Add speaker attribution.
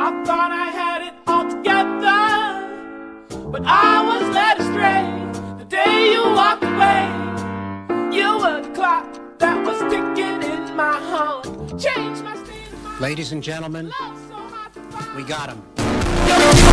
Speaker 1: I thought I had it all together, but I was led astray the day you walked away. You were the clock that was ticking in my heart, changed my state of mind.
Speaker 2: Ladies and gentlemen, we got him.